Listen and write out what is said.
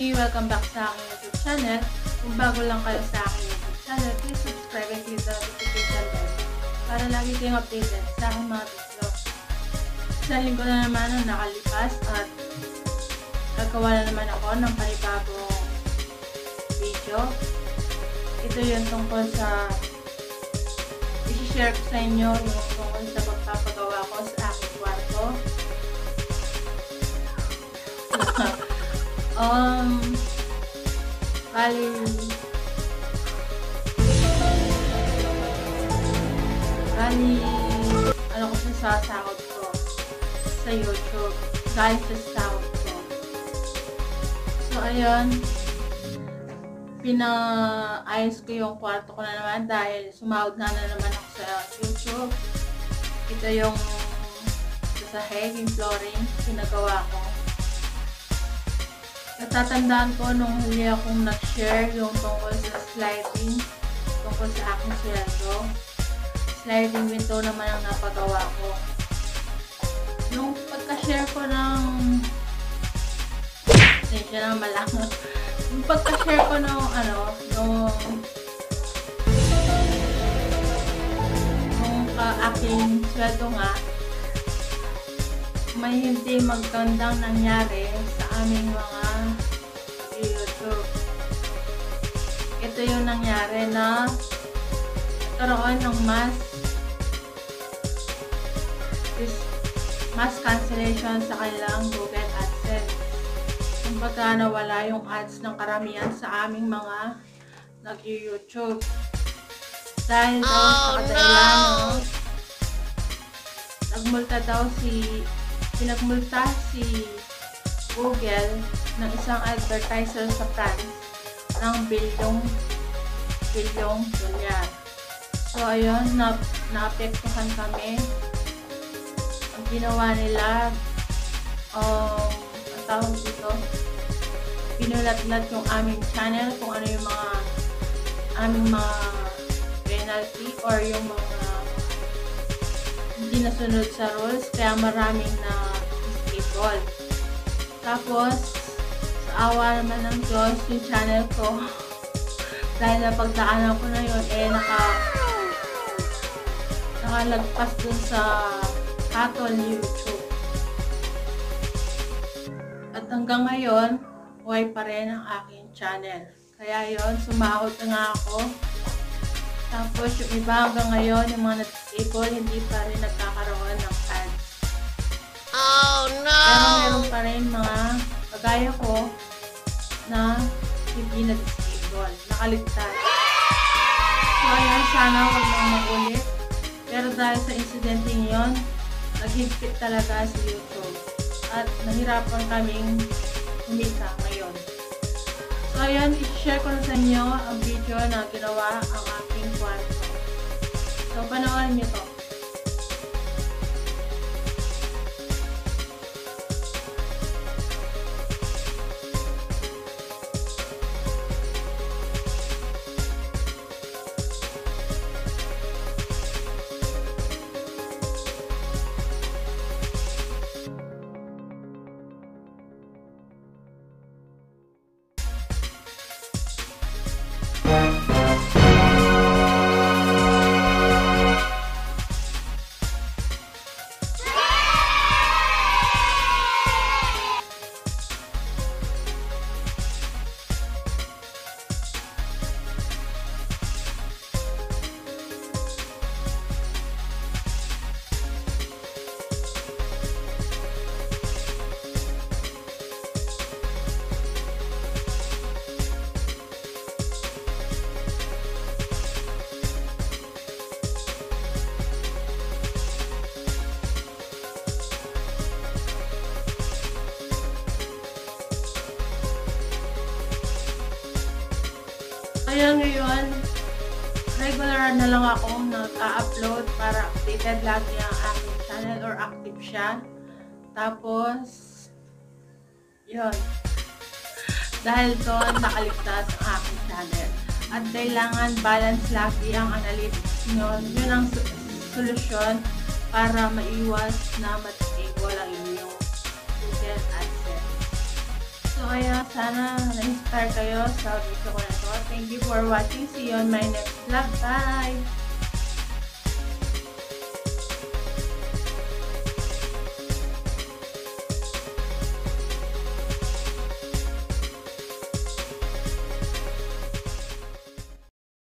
Aking welcome back sa aking YouTube channel. Kung bago lang kayo sa aking YouTube channel, please subscribe and click the notification bell para lagi kayong updated sa aking mga video. Sa linggo na naman ang nakalipas at gagawa na naman ako ng panibagong video. Ito yung tungkol sa i-share ko sa inyo yung tungkol sa pagpapagawa ko sa aking kwarto. Bali, ano ko sa sahod ko sa YouTube dahil sa sahod ko. So, ayun, pinaayos ko yung kwarto ko na naman dahil sumahod na naman ako sa YouTube. Ito yung sasahig, yung flooring, pinagawa ko. Natatandaan ko nung huli akong nag-share yung tungkol sa sliding, tungkol sa aking sweldo. Sliding window naman ang napagawa ko. Nung pagka-share ko ng yung pagka-share ko nung aking sweldo nga, may hindi magandang nangyari sa aming mga YouTube. Ito yung nangyari na nagkaroon ng mass cancellation sa kanilang Google AdSense. Kumbaga nawala yung ads ng karamihan sa aming mga nag-YouTube. Dahil daw sa kadahilan, pinagmulta si Google ng isang advertiser sa France ng bilyong dolyar. So ayun, naapektuhan kami. Ang ginawa nila, ang tawag dito, pinulat-lat yung aming channel kung ano yung aming mga penalty or yung mga hindi nasunod sa rules, kaya maraming na-disable. Tapos, sa awa naman ng Diyos, yung channel ko, dahil napagdaanan ko na yun, nakalagpas dun sa katol ni YouTube. At hanggang ngayon, buhay pa rin ang aking channel. Kaya yun, sumahod na nga ako. Tapos yung iba hanggang ngayon, yung mga na-disable, hindi pa rin nagkakaroon ng ads. Oh no! Pero meron pa rin mga kagaya ko na hindi na-disable, nakaligtas. So ayan, sana huwag nang magulit. Pero dahil sa insidente yun, naghigpit talaga sa YouTube. At nahirapan kaming kumita ngayon. So ayan, i-share ko na sa inyo ang video na ginawa ang aking kwarto. So panoorin nyo to. Ayan, ngayon, regular na lang ako nag-upload para updated lagi ang aking channel or active siya. Tapos, yun. Dahil doon, nakaligtas ang aking channel. At kailangan balance lagi ang analytics nyo. Yun ang solusyon para maiwas na ma-disable ang inyong Google AdSense. So, Kaya sana na-inspire kayo sa video ko na to. Thank you for watching. See you on my next vlog. Bye!